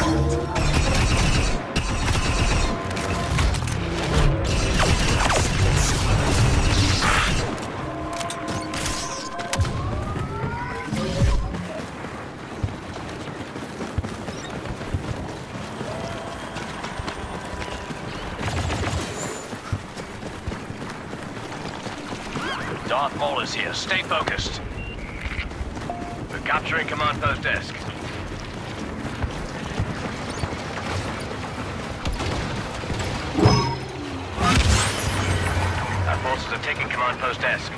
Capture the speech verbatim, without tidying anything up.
Darth Maul is here. Stay focused. We're capturing command post desk. Our forces are taking command post desk.